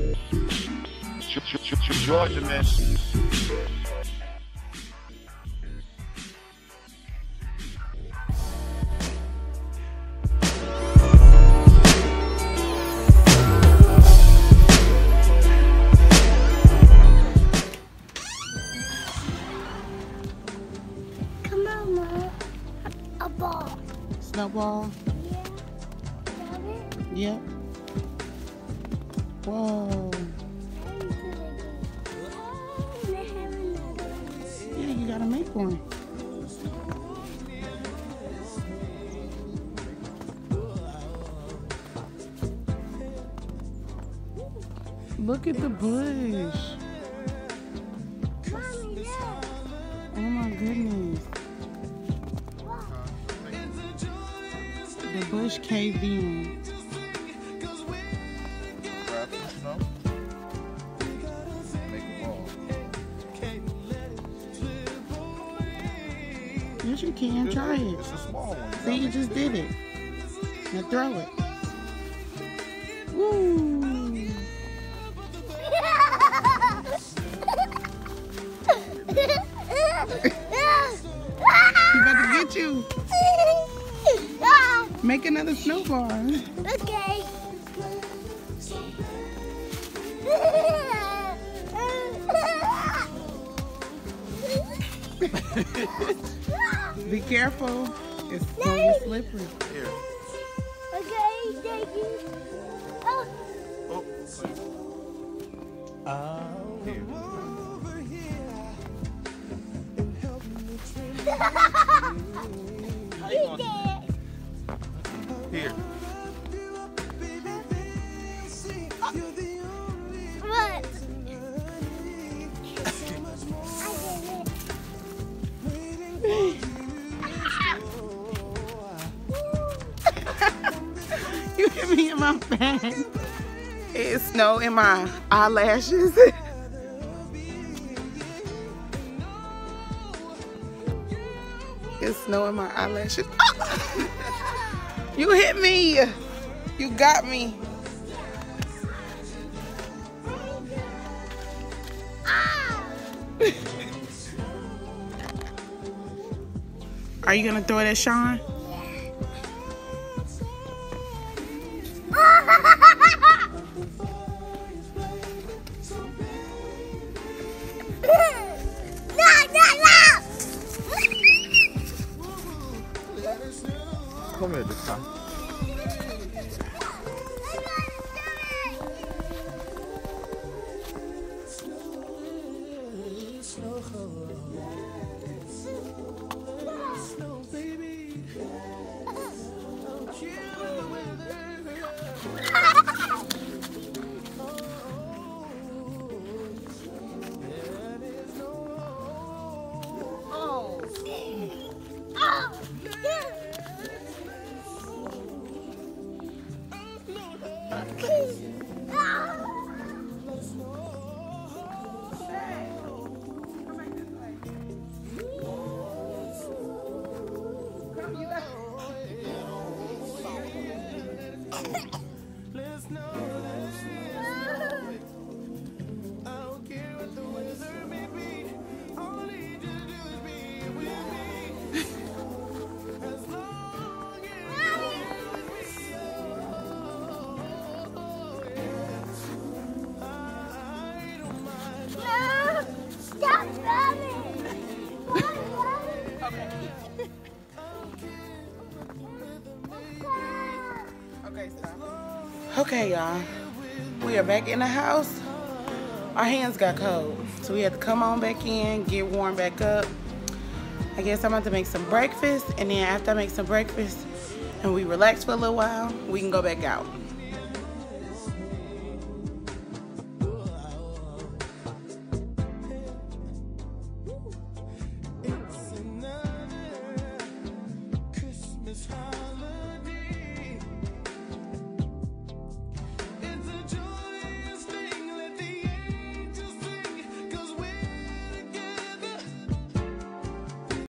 Georgia, man. Come on, Mom. A ball. Snowball? Yeah. Got it? Yep. Whoa. Yeah, you gotta make one. Look at the bush. Mommy, look. Oh my goodness. The bush caved in. Grab some snow. Make a ball. Yes, you can. Try it. It's a small one. See, you just did it. Now throw it. Woo! He about to get you. Make another snowball. Okay. Be careful. It's gonna get slippery. Here. Okay, thank you. Oh. Oh, here. How you gonna do it? Here. What? You hit me in my face. It's snow in my eyelashes. It's snow in my eyelashes. You hit me. You got me. Are you gonna throw it at Sean? Come here this time. Okay, y'all. We are back in the house. Our hands got cold, so we had to come on back in, get warm back up. I guess I'm about to make some breakfast, and then after I make some breakfast and we relax for a little while, we can go back out.